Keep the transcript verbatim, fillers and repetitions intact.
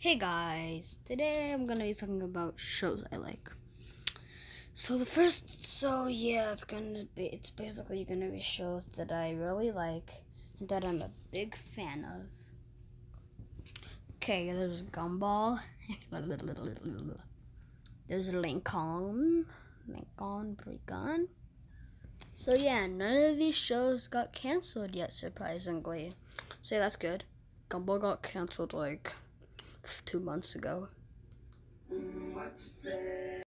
Hey guys, today I'm gonna be talking about shows I like. So the first, so yeah, it's gonna be, it's basically gonna be shows that I really like and that I'm a big fan of. Okay, there's Gumball, there's Lincoln, Lincoln, Recon. So yeah, none of these shows got canceled yet, surprisingly. So yeah, that's good. Gumball got canceled like two months ago. What you say?